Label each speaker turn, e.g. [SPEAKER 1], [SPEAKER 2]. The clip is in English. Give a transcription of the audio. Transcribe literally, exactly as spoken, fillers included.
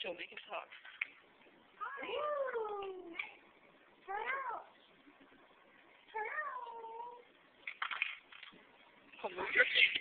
[SPEAKER 1] Joe, make him talk. Oh, move your face.